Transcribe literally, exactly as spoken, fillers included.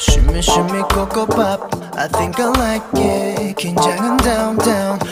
Shimmy shimmy cocoa pop I think I like it 긴장은 down down